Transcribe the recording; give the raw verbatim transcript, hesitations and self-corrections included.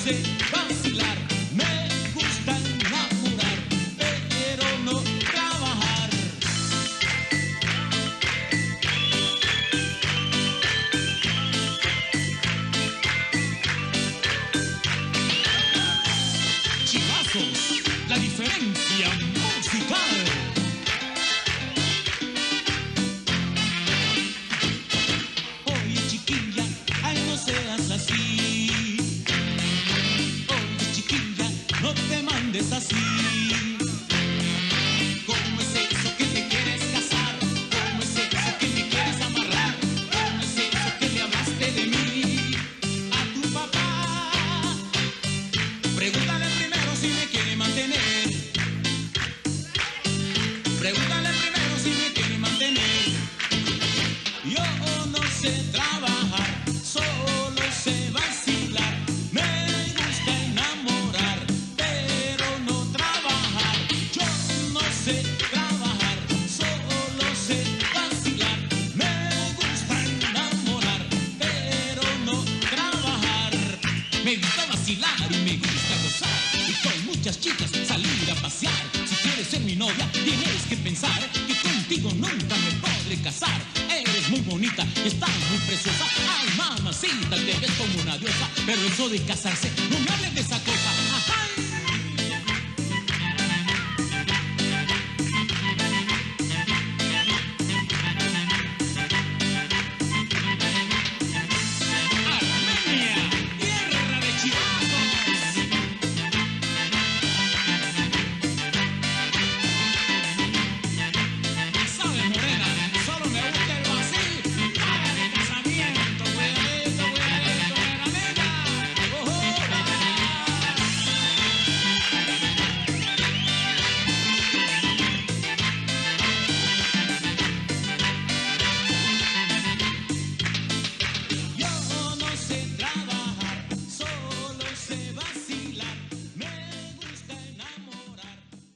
sé vacilar, me gusta enamorar, pero no trabajar. Chivazos, la diferencia musical. Oye chiquilla, ay no seas así. Oye chiquilla, no te mandes así. ¿Cómo es eso que te quieres casar? ¿Cómo es eso que me quieres amarrar? ¿Cómo es eso que le hablaste de mí a tu papá? Pregúntale primero si me quiere mantener. Pregúntale primero si me quiere mantener. Yo no sé trabajar, solo sé vacilar. Me gusta enamorar, pero no trabajar. Yo no sé trabajar, solo sé vacilar. Me gusta enamorar, pero no trabajar. Me gusta vacilar y me gusta gozar, y con muchas chicas salir a pasear. Si quieres ser mi novia, tienes que pensar que contigo nunca me podré casar. Eres muy bonita y estás muy preciosa. Ay, mamacita, te ves como una diosa. Pero eso de casarse, no me hables de esa cosa.